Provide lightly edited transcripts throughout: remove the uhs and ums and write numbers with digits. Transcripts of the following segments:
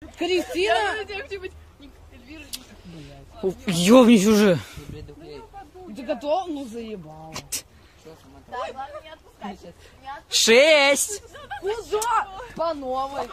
Кристина! Ёбнись уже! Ты готов? Ну заебал. 6! Куда? По новой.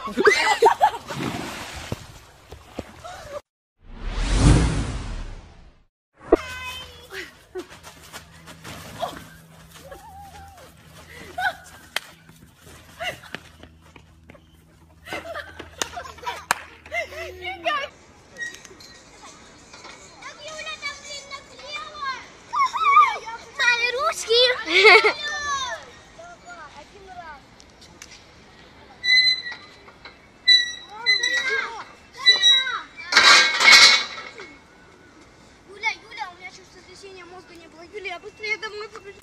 Юля, у меня чуть сотрясения мозга не было. Юля, быстрее домой побежи.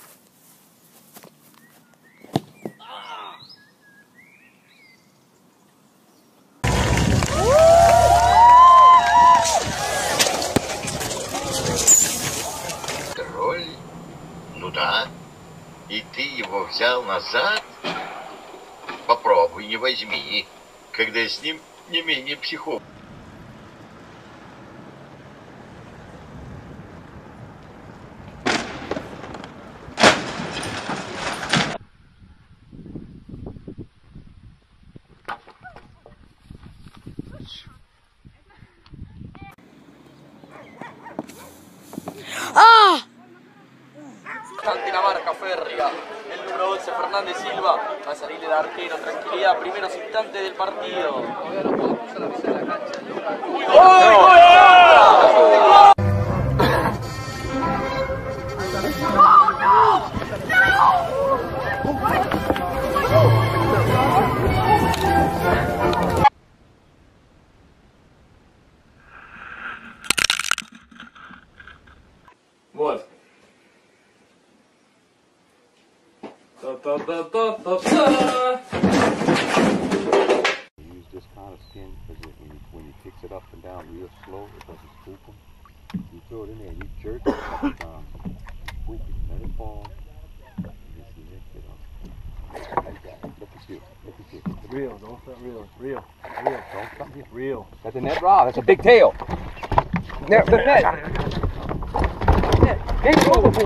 Король? Ну да. И ты его взял назад? Попробуй, не возьми, когда с ним не менее психов. Dinamarca férrea, el número 11 Fernández Silva va a salir de arquero, tranquilidad, primeros instantes del partido. Вот. Use this kind of skin because when you fix it up and down real slow, it doesn't spook them. You throw it in there and you jerk it up and down, spook it, let it fall, and just lift it up. Like that. Look at you. Look at you. Real, don't start real. Real. Don't come here. Real. That's a net raw. That's a big tail. There, the net. Get over.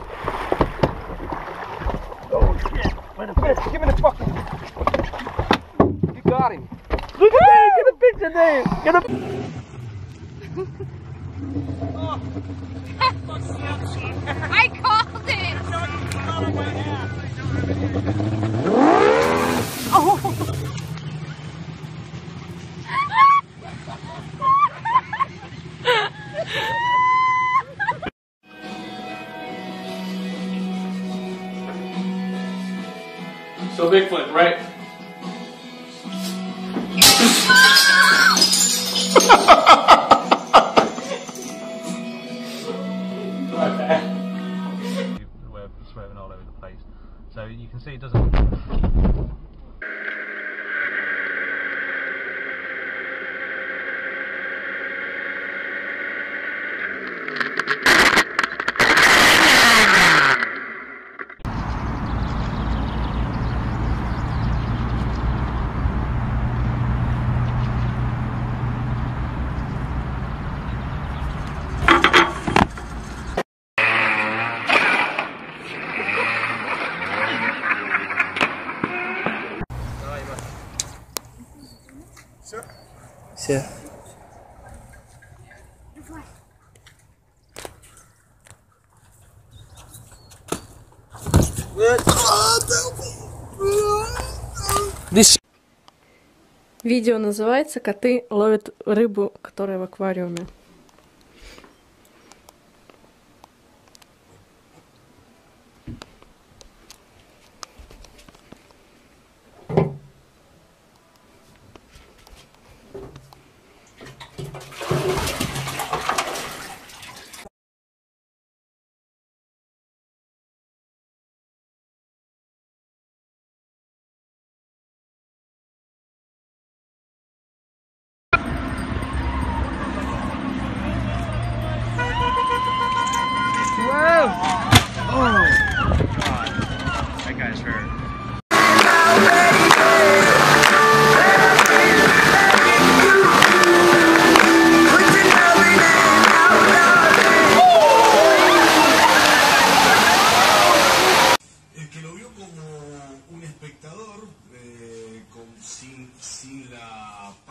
Oh shit! Give me the fucking. You got him. Look at that! Get a picture there. Get a. I called it! So Bigfoot, right? We're swerving all over the place. So you can see it doesn't. Все. Видео называется «Коты ловят рыбу, которая в аквариуме».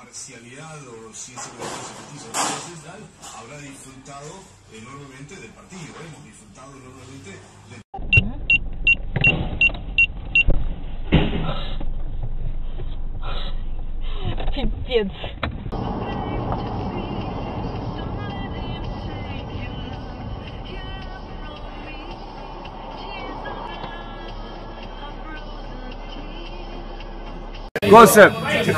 parcialidad o si ese gobierno se justicia. Entonces, Dal habrá disfrutado enormemente del partido, hemos disfrutado enormemente del Пипец. Closer.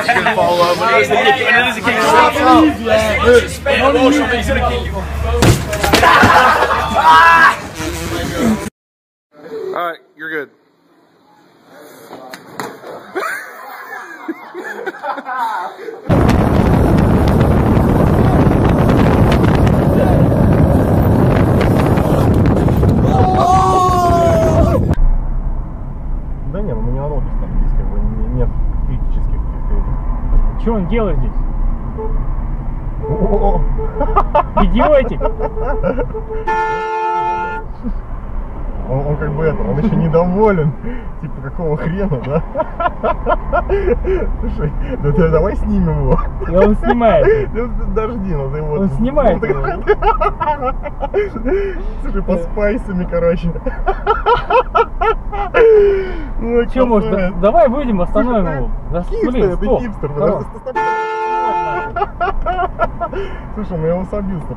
Alright, you're good. Да не, ну мы не на лодке там, здесь как бы нет критических критериев. Что он делает здесь? О! Идиотик! Он как бы это, он еще недоволен. Типа, какого хрена, да? Слушай, да давай снимем его. И он снимает. Подожди, надо его... Он снимает его. Слушай, по спайсами, короче. Ну, Че, может, давай выйдем, остановим его. Хипстер, ты хипстер. Слушай, ну я его собил.